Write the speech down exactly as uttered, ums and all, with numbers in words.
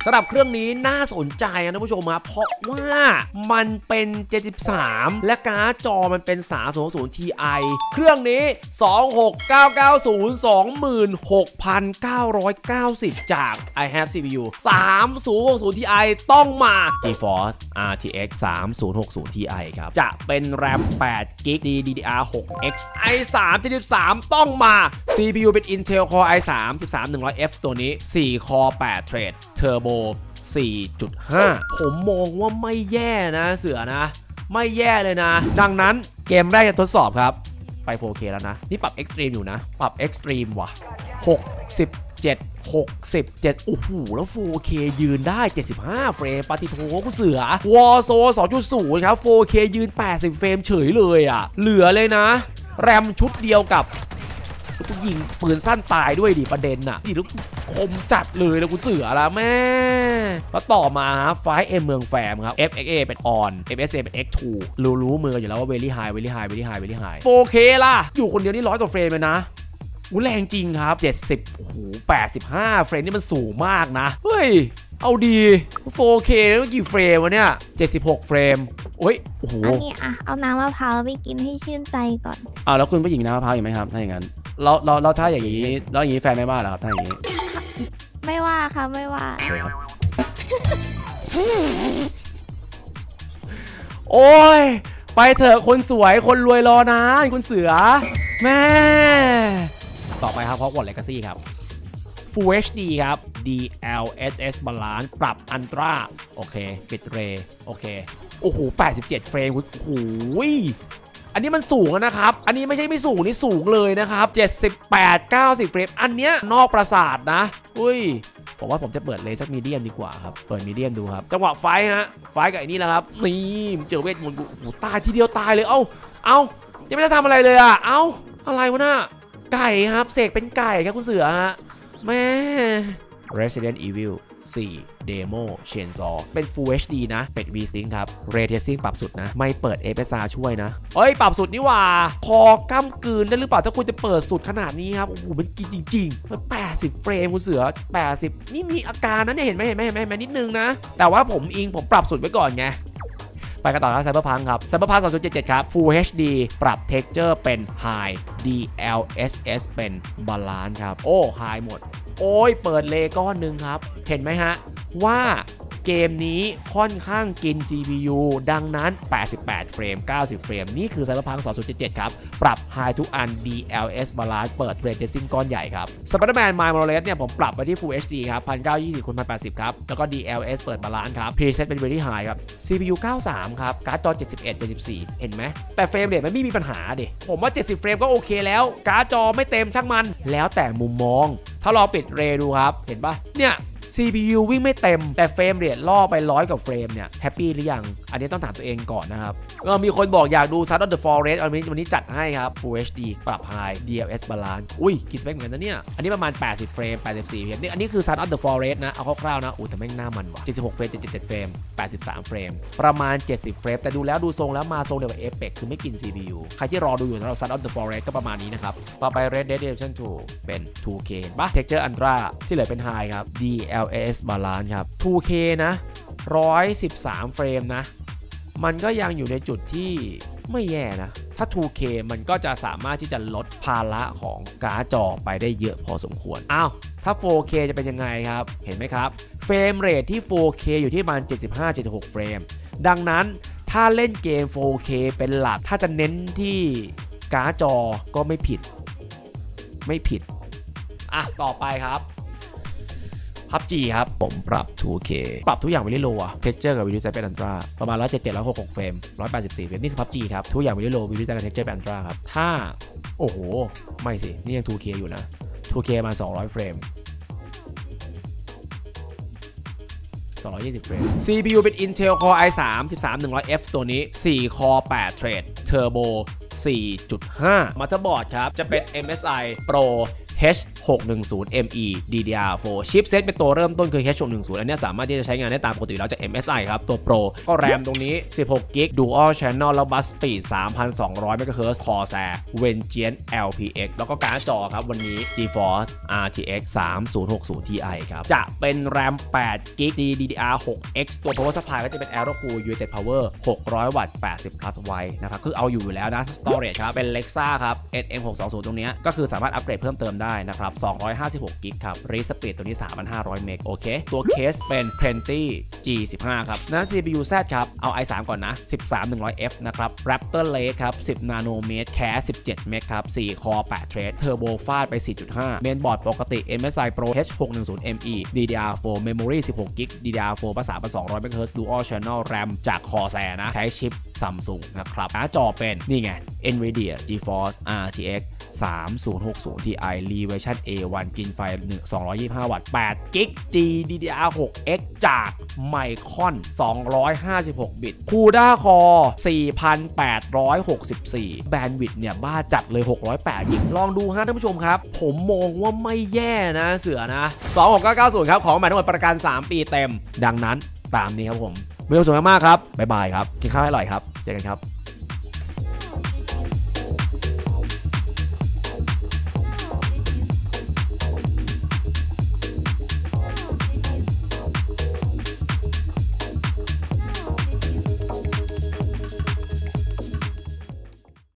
สำหรับเครื่องนี้น่าสนใจนะท่านผู้ชมครับเพราะว่ามันเป็นเจ็ดสิบสามและการ์ดจอมันเป็นสามศูนย์หกศูนย์ ที ไอ เครื่องนี้สองหกเก้าเก้าศูนย์ สองหมื่นหกพันเก้าร้อยเก้าสิบ จาก I have ซี พี ยู สามศูนย์หกศูนย์ ที ไอ ต้องมา GeForce อาร์ ที เอ็กซ์ สามศูนย์หกศูนย์ ที ไอ ครับจะเป็น RAM แปดกิกะ ดี ดี ดี อาร์ หก เอ็กซ์ ไอ สาม เจ็ดสิบสาม ต้องมา ซี พี ยู เป็น Intel Core ไอ สาม สิบสาม หนึ่งร้อยเอฟ ตัวนี้สี่ Core แปด Thread Turbo สี่จุดห้า ผมมองว่าไม่แย่นะเสือนะไม่แย่เลยนะดังนั้นเกมแรกจะทดสอบครับไป โฟร์เค แล้วนะนี่ปรับ Extreme อยู่นะปรับ Extreme ว่ะหกสิบเจ็ด หกสิบเจ็ดโอ้โหแล้ว โฟร์เค ยืนได้เจ็ดสิบห้าเฟรมปฏิโทคุณเสือ Warzone สองจุดศูนย์ ครับ โฟร์เค ยืนแปดสิบเฟรมเฉยเลยอ่ะเหลือเลยนะแรมชุดเดียวกับลูกยิงปืนสั้นตายด้วยดิประเด็นน่ะดิลูกคมจัดเลยแล้วคุณเสือละแม่แล้วต่อมาไฟเอ็มเมืองแฟมครับ เอฟ เอ็กซ์ เอ เป็น on เอฟ เอส เอ เป็น เอ็กซ์ ทู รู้รู้มืออยู่แล้วว่า very high very high very high very high โฟร์เค ล่ะอยู่คนเดียวนี่ร้อยกว่าเฟรมเลยนะอู้แรงจริงครับเจ็ดสิบโอ้โหแปดสิบห้าเฟรมนี่มันสูงมากนะเฮ้ยเอาดี โฟร์เค แล้วกี่เฟรมวะเนี่ยเจ็ดสิบหกเฟรมโอ้ยโอ้โหอันนี้อ่ะเอาน้ำมะพร้าวไปกินให้ชื่นใจก่อนอ่าแล้วคุณผู้หญิงน้ำมะพร้าวอยู่ไหมครับถ้าอย่างนั้นเราเราเราถ้าอย่างนี้แล้วอย่างนี้แฟนไม่ว่าเหรอครับถ้าอย่างนี้ไม่ว่าค่ะไม่ว่าโอ้ยไปเถอะคนสวยคนรวยรอนานคุณเสือแม่ต่อไปครับ Hogwarts Legacy ครับ Full เอช ดี ครับ ดี แอล เอส เอส Balance ปรับ Ultra โอเคปิดเรย์โอเคโอ้โหแปดสิบเจ็ดเฟรมโอ้โหอันนี้มันสูงนะครับอันนี้ไม่ใช่ไม่สูงนี่สูงเลยนะครับเจ็ดสิบแปด เก้าสิบเฟรมอันเนี้ยนอกปราสาทนะอุ้ยผมว่าผมจะเปิดเลย์สักมีเดียมดีกว่าครับเปิดมีเดียมดูครับจังหวะไฟฮะไฟกับไอ้นี่แหละครับนี่เจอเวทมนต์กูโอ้โหตายทีเดียวตายเลยเอ้าเอ้ายังไม่ได้ทำอะไรเลยอ่ะเอ้าอะไรวะน่ะไก่ครับเสกเป็นไก่ครับคุณเสือฮะแม่ Resident Evil สี่ Demo Chainsaw เป็น Full เอช ดี นะเป็น V-Sync ครับ Ray Tracing ปรับสุดนะไม่เปิด เอฟ เอส อาร์ ช่วยนะเอ้ยปรับสุดนี่ว่าพอก้ำกืนได้หรือเปล่าถ้าคุณจะเปิดสุดขนาดนี้ครับโอ้โหมันกินจริงๆมันแปดสิบเฟรมคุณเสือแปดสิบนี่มีอาการนะเนี่ยเห็นไหมเห็นไหมเห็นไหมเห็นไหมนิดนึงนะแต่ว่าผมอิงผมปรับสุดไว้ก่อนไงไปกันต่อครับ Cyberpunk ครับ Cyberpunk สองจุดเจ็ดเจ็ด ครับ Full เอช ดี ปรับ Texture เป็น High ดี แอล เอส เอส เป็น Balance ครับโอ้ High หมดโอ้ยเปิดเลก้อนหนึ่งครับเห็นไหมฮะว่าเกมนี้ค่อนข้างกิน ซี พี ยู ดังนั้นแปดสิบแปดเฟรมเก้าสิบเฟรมนี่คือ Cyberpunk สองจุดเจ็ดเจ็ด ครับปรับ High ทุกอัน ดี แอล เอส Balance เปิด Ray Tracing ก้อนใหญ่ครับ Spider-Man Miles Morales เนี่ยผมปรับไปที่ Full เอช ดี ครับ หนึ่งพันเก้าร้อยยี่สิบคูณหนึ่งพันแปดสิบ ครับแล้วก็ ดี แอล เอส เปิด Balance ครับ Preset เป็น Very High ครับ ซี พี ยู เก้าสิบสาม ครับการ์ดจอเจ็ดสิบเอ็ด เจ็ดสิบสี่เห็นไหมแต่เฟรมเรทมันไม่มีปัญหาดิผมว่าเจ็ดสิบเฟรมก็โอเคแล้วการ์ดจอไม่เต็มช่างมันแล้วแต่มุมมองถ้าเราปิดเรย์ดูครับเห็นปะเนี่ย ซี พี ยู วิ่งไม่เต็มแต่เฟรมเรทล่อไปร้อยกว่าเฟรมเนี่ยแฮปปี้หรือยังอันนี้ต้องถามตัวเองก่อนนะครับก็มีคนบอกอยากดู Shadow of the Forest วันนี้วันนี้จัดให้ครับ Full เอช ดี ปรับ High ดี แอล เอส Balance อุ้ยกินสเปคเหมือนกันนะเนี่ยอันนี้ประมาณแปดสิบเฟรมแปดสิบสี่เฟรมนี่อันนี้คือ Shadow of the Forest นะเอาคร่าวๆนะอู้แต่แม่งหน้ามันว่ะเจ็ดสิบหกเฟรมเจ็ดสิบเจ็ดเฟรมแปดสิบสามเฟรมประมาณเจ็ดสิบเฟรมแต่ดูแล้วดูทรงแล้วมาทรงเดียวกับ Apex คือไม่กิน ซี พี ยู ใครที่รอดูอยู่สำหรับ Shadow of the Forest ก็ประมาณนี้นะครับต่อไป Red Dead Redemption ทูเป็น ทู เค เห็นปะ Texture Ultra ที่เหลือเป็น High ครับ ดี แอล เอส Balance ครับ ทู เค นะ หนึ่งร้อยสิบสามเฟรมนะมันก็ยังอยู่ในจุดที่ไม่แย่นะถ้า ทู เค มันก็จะสามารถที่จะลดภาระของการ์ดจอไปได้เยอะพอสมควรอ้าวถ้า โฟร์เค จะเป็นยังไงครับเห็นไหมครับเฟรมเรทที่ โฟร์เค อยู่ที่ประมาณเจ็ดสิบห้า เจ็ดสิบหกเฟรมดังนั้นถ้าเล่นเกม โฟร์เค เป็นหลักถ้าจะเน้นที่การ์ดจอก็ไม่ผิดไม่ผิดอ่ะต่อไปครับพับจีครับผมปรับ ทู เค ปรับทุกอย่าง Very Low อะ Texture กับ Video Size เป็น Ultra ประมาณหนึ่งร้อยเจ็ดสิบเจ็ด หนึ่งร้อยหกสิบหกเฟรมหนึ่งร้อยแปดสิบสี่เฟรมนี่คือ พับจี ครับทุกอย่าง Very Low Video Size กับ Texture เป็น Ultra ครับถ้าโอ้โหไม่สินี่ยัง ทู เค อยู่นะ ทู เค มาสองร้อยเฟรมสองร้อยยี่สิบเฟรม ซี พี ยู เป็น Intel Core ไอ สาม สิบสาม หนึ่งร้อยเอฟ ตัวนี้สี่ Core แปด Thread Turbo สี่จุดห้า Motherboard ครับจะเป็น เอ็ม เอส ไอ Pro เอชหกหนึ่งศูนย์ เอ็ม อี ดี ดี อาร์ โฟร์ ชิปเซตเป็นตัวเริ่มต้นคือ เอช หกหนึ่งศูนย์ อันนี้สามารถที่จะใช้งานได้ตามปกติแล้วจาก เอ็ม เอส ไอ ครับตัว Pro ก็แรมตรงนี้สิบหกกิกะ Dual Channel แล้ว Bus Speed สามพันสองร้อย เมกะเฮิร์ตซ์ Corsair Vengeance แอล พี เอ็กซ์ แล้วก็การ์ดจอครับวันนี้ GeForce อาร์ ที เอ็กซ์ สามพันหกสิบ ที ไอ ครับจะเป็นแรมแปดกิกะ ดี ดี อาร์ หก เอ็กซ์ ตัว Power Supply ก็จะเป็น Aerocool ยู เอ ที Power หกร้อย วัตต์ แปดสิบ พลัส ไวท์นะครับคือเอาอยู่อยู่แล้วนะ Storage ครับเป็น Lexa ครับ เอส เอ็ม หกสองศูนย์ ตรงนี้ก็คือสามารถอัปเกรดเพิ่มเติมได้นะครับสองร้อยห้าสิบหกกิกะครับ Read Speed ตัวนี้ สามพันห้าร้อย เมกะโอเคตัวเคสเป็น Plenty จี สิบห้า ครับนั้น ซี พี ยู แซด ครับเอา ไอ ทรี ก่อนนะ สิบสามหนึ่งร้อยเอฟ นะครับ Raptor Lake ครับสิบ นาโนเมตร แคส สิบเจ็ด เมกะครับสี่ คอ แปด เทรด Turbo ฟาดไป สี่จุดห้า เมนบอร์ดปกติ เอ็ม เอส ไอ Pro เอช หกหนึ่งศูนย์ เอ็ม อี ดี ดี อาร์ โฟร์ Memory สิบหกกิกะ ดี ดี อาร์ โฟร์ ภาษาเป็นสองร้อย เมกะเฮิร์ตซ์ Dual Channel RAM จาก Corsair นะใช้ชิป Samsung นะครับหน้าจอเป็นนี่ไง Nvidia GeForce อาร์ ที เอ็กซ์ สามพันหกสิบ ที ไอ Revision เอ วัน กินไฟสองร้อยยี่สิบห้า วัตต์ แปดกิกะ G ดี ดี อาร์ หก เอ็กซ์ จาก Micron สองร้อยห้าสิบหก บิต CUDA Core สี่พันแปดร้อยหกสิบสี่ แบนด์วิดต์เนี่ยบ้าจัดเลยหกร้อยแปดกิกะลองดูฮะท่านผู้ชมครับผมมองว่าไม่แย่นะเสือนะสองหกเก้าเก้าศูนย์ ครับของใหม่ทั้งหมดประกันสามปีเต็มดังนั้นตามนี้ครับผมมีความสุขมากๆครับบ๊ายบายครับกินข้าวให้อร่อยครับเจอกันครับ